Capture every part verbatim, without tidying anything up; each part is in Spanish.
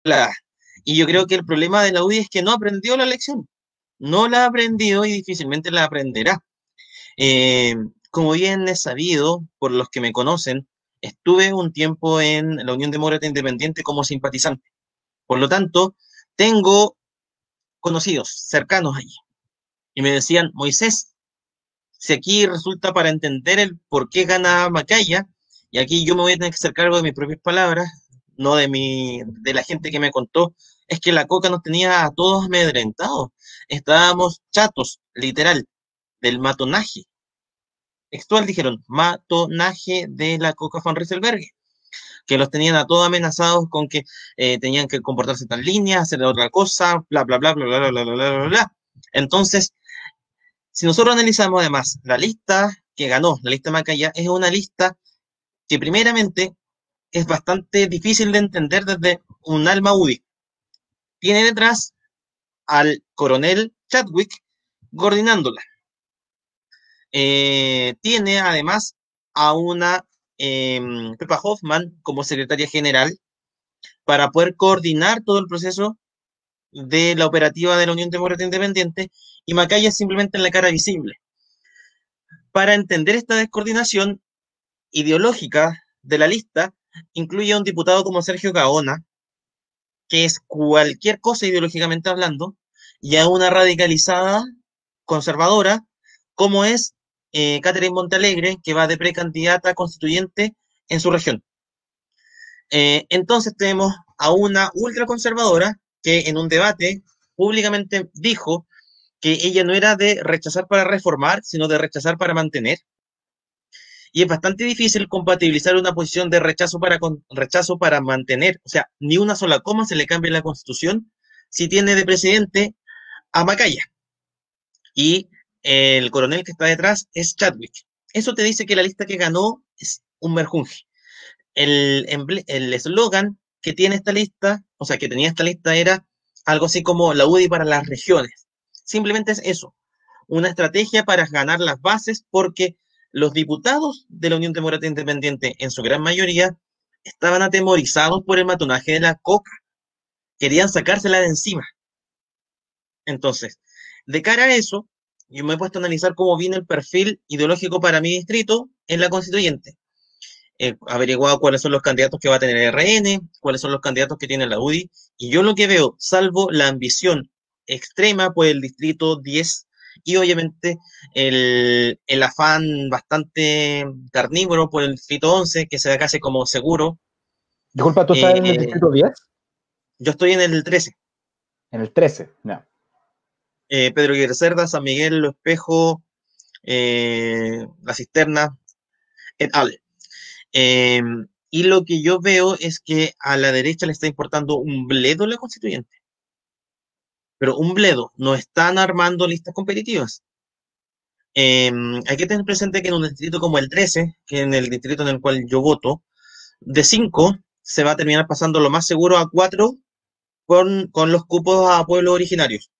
la- Y yo creo que el problema de la U D I es que no aprendió la lección. No la ha aprendido y difícilmente la aprenderá. Eh, Como bien es sabido por los que me conocen, estuve un tiempo en la Unión Demócrata Independiente como simpatizante. Por lo tanto, tengo conocidos cercanos allí. Y me decían, Moisés, si aquí resulta para entender el por qué gana Macaya, y aquí yo me voy a tener que hacer cargo de mis propias palabras, no de mi, de la gente que me contó, es que la coca nos tenía a todos amedrentados. Estábamos chatos, literal, del matonaje. Textual dijeron, matonaje de la coca von Rieselberg, que los tenían a todos amenazados con que eh, tenían que comportarse tal línea, hacer otra cosa, bla, bla, bla, bla, bla, bla, bla, bla, bla, bla. Entonces, si nosotros analizamos además la lista que ganó, la lista Macaya, es una lista que primeramente es bastante difícil de entender desde un alma U D I. Tiene detrás al coronel Chadwick coordinándola. Eh, tiene además a una eh, Pepa Hoffman como secretaria general para poder coordinar todo el proceso de la operativa de la Unión Demócrata Independiente, y Macaya es simplemente en la cara visible. Para entender esta descoordinación ideológica de la lista, incluye a un diputado como Sergio Gaona, que es cualquier cosa ideológicamente hablando, y a una radicalizada conservadora, como es eh, Catherine Montalegre, que va de precandidata constituyente en su región. Eh, entonces tenemos a una ultraconservadora que en un debate públicamente dijo que ella no era de rechazar para reformar, sino de rechazar para mantener. Y es bastante difícil compatibilizar una posición de rechazo para, con, rechazo para mantener, o sea, ni una sola coma se le cambia en la Constitución si tiene de presidente a Macaya. Y el coronel que está detrás es Chadwick. Eso te dice que la lista que ganó es un merjunje. El eslogan que tiene esta lista, o sea, que tenía esta lista era algo así como la U D I para las regiones. Simplemente es eso, una estrategia para ganar las bases, porque los diputados de la Unión Demócrata Independiente, en su gran mayoría, estaban atemorizados por el matonaje de la coca, querían sacársela de encima. Entonces, de cara a eso, yo me he puesto a analizar cómo viene el perfil ideológico para mi distrito en la constituyente. He averiguado cuáles son los candidatos que va a tener el R N, cuáles son los candidatos que tiene la U D I, y yo lo que veo, salvo la ambición extrema por el distrito diez y obviamente el, el afán bastante carnívoro por el distrito once, que se da casi como seguro. Disculpa, ¿tú estás en el Eh, distrito diez? yo estoy en el trece. En el trece, no. Eh, Pedro Aguirre Cerda, San Miguel, Lo Espejo, eh, La Cisterna, et al. Eh, y lo que yo veo es que a la derecha le está importando un bledo la constituyente, pero un bledo, no están armando listas competitivas. Eh, Hay que tener presente que en un distrito como el trece, que en el distrito en el cual yo voto, de cinco se va a terminar pasando lo más seguro a cuatro con, con los cupos a pueblos originarios.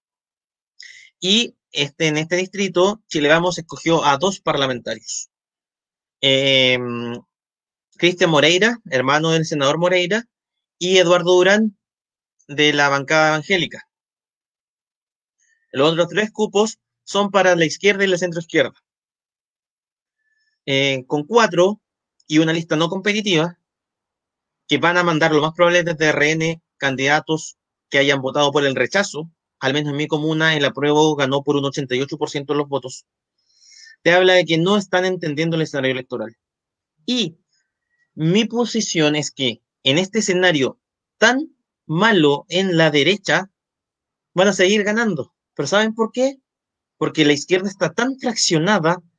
Y este, en este distrito, Chile Vamos escogió a dos parlamentarios. Eh, Cristian Moreira, hermano del senador Moreira, y Eduardo Durán, de la bancada evangélica. Los otros tres cupos son para la izquierda y la centroizquierda. Eh, con cuatro y una lista no competitiva, que van a mandar lo más probable desde R N candidatos que hayan votado por el rechazo. Al menos en mi comuna el apruebo ganó por un ochenta y ocho por ciento de los votos. Te habla de que no están entendiendo el escenario electoral. Y mi posición es que en este escenario tan malo en la derecha, van a seguir ganando. ¿Pero saben por qué? Porque la izquierda está tan fraccionada